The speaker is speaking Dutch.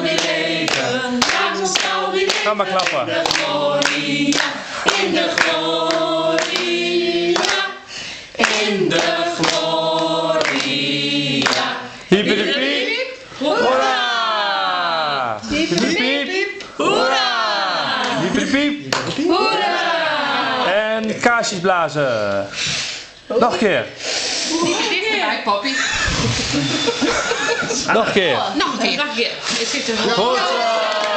weer leven. Dan zal weer leven. Ga maar klappen. In de gloria. In de gloria. In de gloria. Hiep, hiep, hiep. Hoera! Hiep, hiep, hiep. Hoera! Hiep, hiep, hiep. Hoera! En kaarsjes blazen. Nog een keer. Kijk, papi. Nog een keer. Nog een keer. Nog een keer. Hoera!